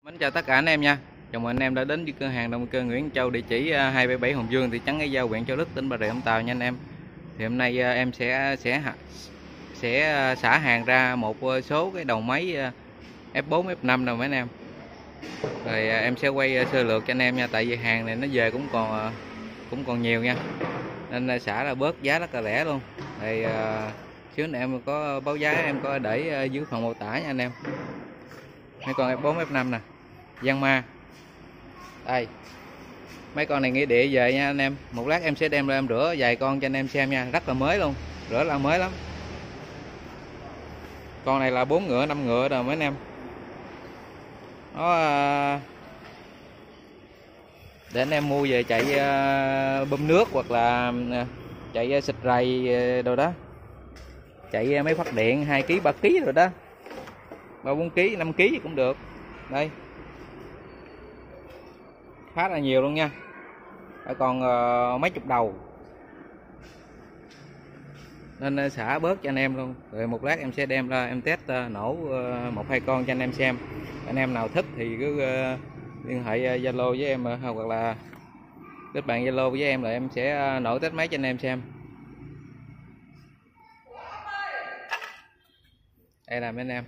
Mến chào tất cả anh em nha. Chào mừng anh em đã đến với cửa hàng động cơ Nguyễn Châu, địa chỉ 277 Hồng Dương, thị trấn Cái Dao, huyện Châu Đức, tỉnh Bà Rịa Vũng Tàu nha anh em. Thì hôm nay em sẽ xả hàng ra một số cái đầu máy F4 F5 rồi mấy anh em. Rồi em sẽ quay sơ lược cho anh em nha, tại vì hàng này nó về cũng còn nhiều nha. Nên xả ra bớt giá rất là rẻ luôn. Thì xíu này em có báo giá, em có để dưới phần mô tả nha anh em. Mấy con F4 F5 nè, Giang Ma. Đây, mấy con này nghĩa địa về nha anh em. Một lát em sẽ đem ra em rửa vài con cho anh em xem nha, rất là mới luôn, rửa là mới lắm. Con này là 4 ngựa 5 ngựa rồi mấy anh em. Nó để anh em mua về chạy bơm nước, hoặc là chạy xịt rầy đồ đó, chạy máy phát điện 2 kg 3 kg rồi đó, 3 4 kg 5 kg cũng được. Đây, khá là nhiều luôn nha. Còn mấy chục đầu, nên xả bớt cho anh em luôn. Rồi một lát em sẽ đem ra em test nổ 1-2 con cho anh em xem. Anh em nào thích thì cứ liên hệ Zalo với em, hoặc là kết bạn Zalo với em, là em sẽ nổ test máy cho anh em xem. Đây là mấy anh em,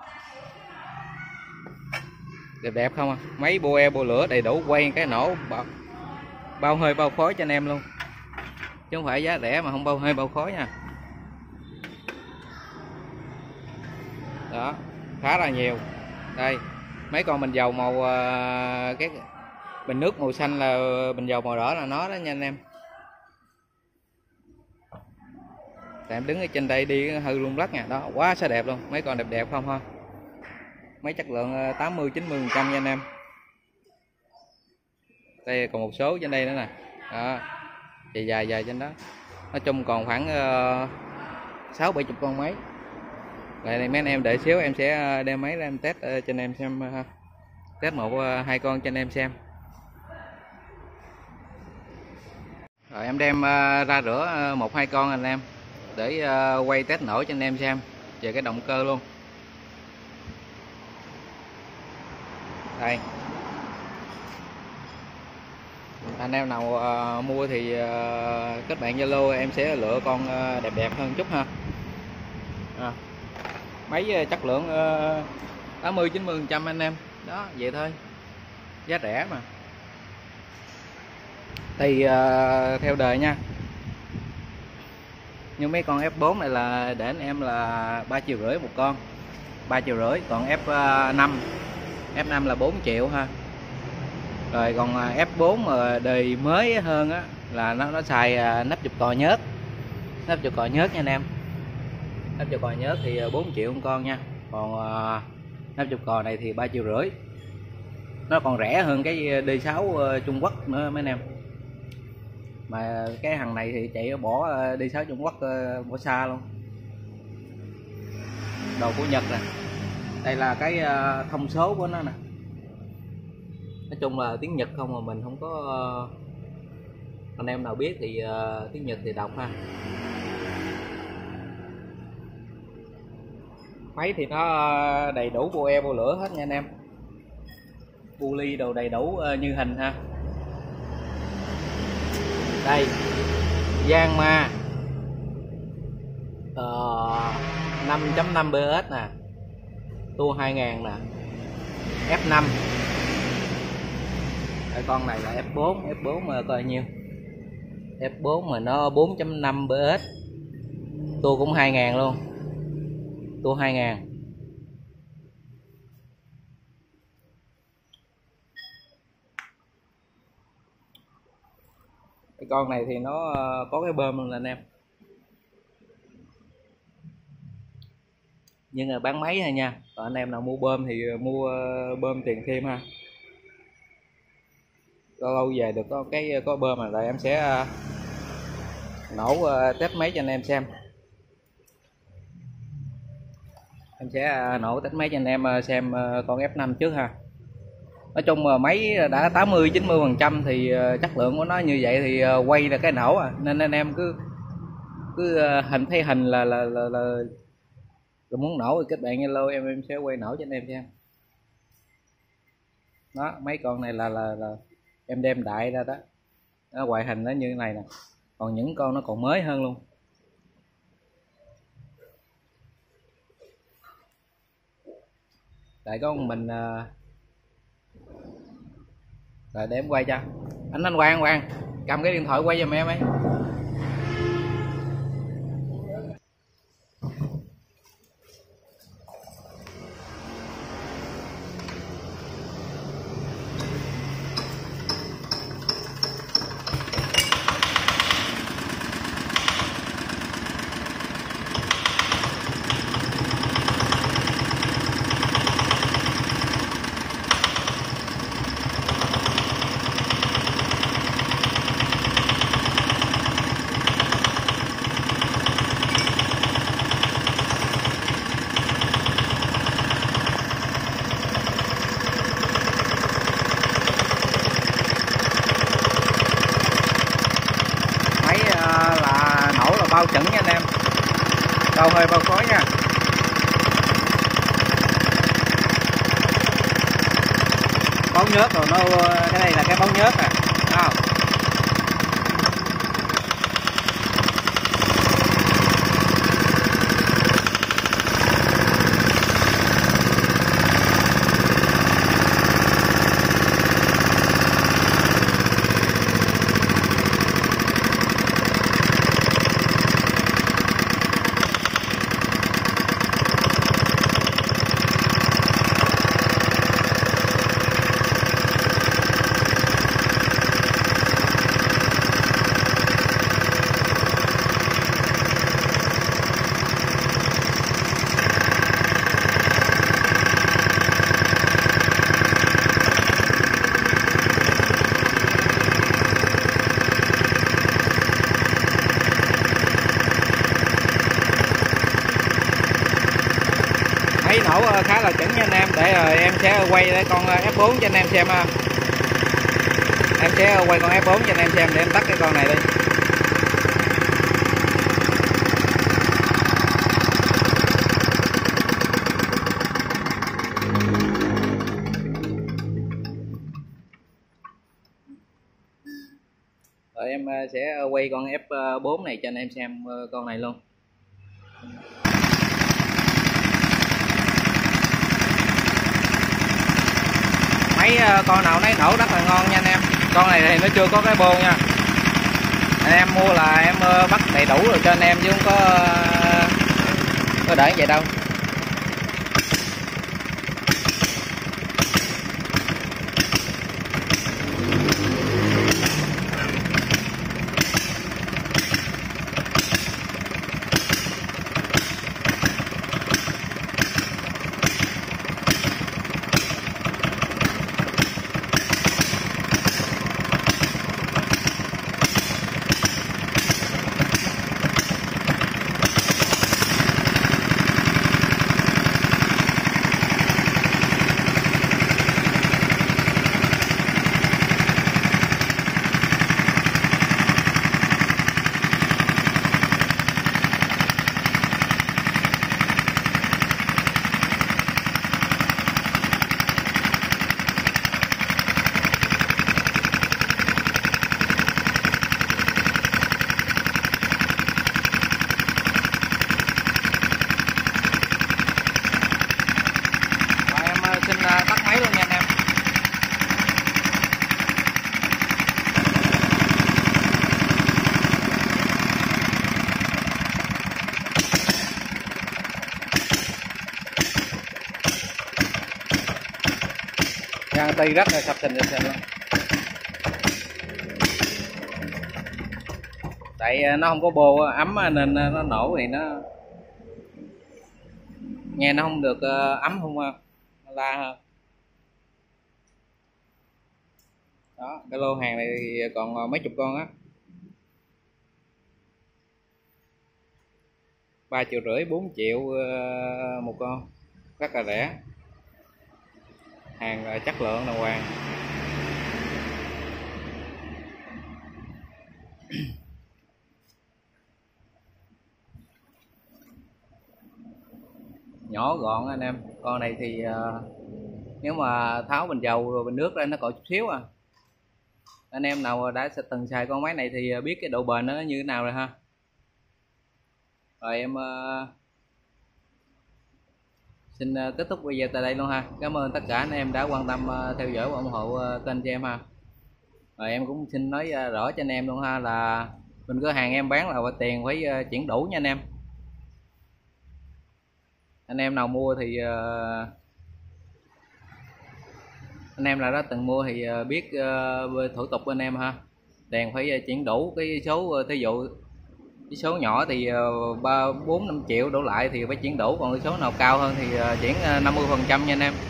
đẹp đẹp không à? Máy bo lửa đầy đủ, quay cái nổ bao hơi bao khói cho anh em luôn, chứ không phải giá rẻ mà không bao hơi bao khói nha. Đó, khá là nhiều. Đây, mấy con bình dầu màu cái bình nước màu xanh là bình dầu màu đỏ là nó đó nha anh em. Tại em đứng ở trên đây đi hư lung lắc nha. Đó, quá sẽ đẹp luôn. Mấy con đẹp đẹp không ha. Mấy chất lượng 80-90% nha anh em. Đây còn một số trên đây nữa nè. Đó, dài trên đó. Nói chung còn khoảng 60-70 con máy. Lại này mấy anh em đợi xíu em sẽ đem máy ra em test cho anh em xem, test 1-2 con cho anh em xem. Rồi em đem ra rửa 1-2 con anh em, để quay test nổ cho anh em xem về cái động cơ luôn. Đây, anh em nào mua thì kết bạn Zalo, em sẽ lựa con đẹp đẹp hơn chút ha. Máy chất lượng 80-90% anh em. Đó, vậy thôi, giá rẻ mà. Thì theo đời nha, nhưng mấy con F4 này là để anh em là 3,5 triệu một con, 3,5 triệu. Còn F5 là 4 triệu ha. Rồi còn F4 mà đời mới hơn á là nó xài nắp chụp cò nhớt, nắp chụp cò nhớt nha anh em. Nắp chụp cò nhớt thì 4 triệu một con nha. Còn nắp chụp cò này thì 3,5 triệu. Nó còn rẻ hơn cái D6 Trung Quốc nữa mấy anh em. Mà cái thằng này thì chạy bỏ D6 Trung Quốc bỏ xa luôn. Đồ của Nhật nè. Đây là cái thông số của nó nè. Nói chung là tiếng Nhật không, mà mình không có anh em nào biết thì tiếng Nhật thì đọc ha. Máy thì nó đầy đủ bo lửa hết nha anh em. Bu ly đồ đầy đủ như hình ha. Đây, Giang Ma 5.5 PS nè, tua 2000 nè, F5. Con này là F4 mà coi nhiêu. F4 mà nó 4.5 PS, tua cũng 2000 luôn, tua 2000. Cái con này thì nó có cái bơm luôn anh em, nhưng là bán máy thôi nha. Còn anh em nào mua bơm thì mua bơm tiền thêm ha. Lâu về được có bơm rồi em sẽ nổ test máy cho anh em xem. Em sẽ nổ test máy cho anh em xem con F5 trước ha. Nói chung mà máy đã 80-90% thì chất lượng của nó như vậy thì quay là cái nổ à. Nên anh em cứ hình thấy hình là muốn nổ thì kết bạn Zalo em sẽ quay nổ cho anh em xem. Đó, mấy con này là em đem đại ra đó, nó ngoại hình nó như thế này nè, còn những con nó còn mới hơn luôn. Tại có mình rồi để em quay cho anh Quang cầm cái điện thoại quay giùm em ấy. Máy là nổ là bao chuẩn nha anh em, bao hơi bao khói nha. Bóng nhớt rồi nó, cái này là cái bóng nhớt nè, không? Máy nổ khá là chuẩn nha anh em, để rồi em sẽ quay cái con F4 cho anh em xem ha. Em sẽ quay con F4 cho anh em xem, để em tắt cái con này đi. Rồi em sẽ quay con F4 này cho anh em xem con này luôn. Máy con nào nấy nổ rất là ngon nha anh em. Con này thì nó chưa có cái bô nha. Anh em mua là em bắt đầy đủ rồi cho anh em, chứ không có để vậy đâu. Tắt máy luôn nha anh em. Găng tay rất là sập sình luôn. Tại nó không có bô ấm nên nó nổ thì nó nghe nó không được ấm, không la hơn. Đó, cái lô hàng này thì còn mấy chục con á, 3,5 triệu 4 triệu một con, rất là rẻ, hàng chất lượng đàng hoàng. Nhỏ gọn anh em. Con này thì Nếu mà tháo bình dầu rồi bình nước ra nó còn chút xíu à. Anh em nào đã từng xài con máy này thì biết cái độ bền nó như thế nào rồi ha. Rồi em xin kết thúc video tại đây luôn ha. Cảm ơn tất cả anh em đã quan tâm theo dõi và ủng hộ kênh cho em ha. Rồi em cũng xin nói rõ cho anh em luôn ha, là bên cửa hàng em bán là tiền phải chuyển đủ nha anh em. Anh em nào mua thì anh em nào đã từng mua thì biết thủ tục bên em ha. Tiền phải chuyển đủ cái số, thí dụ cái số nhỏ thì 3-4-5 triệu đổ lại thì phải chuyển đủ, còn cái số nào cao hơn thì chuyển 50% nha anh em.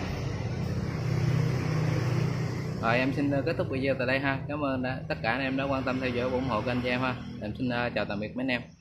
Rồi em xin kết thúc video tại đây ha. Cảm ơn tất cả anh em đã quan tâm theo dõi và ủng hộ kênh cho em ha. Em xin chào tạm biệt mấy anh em.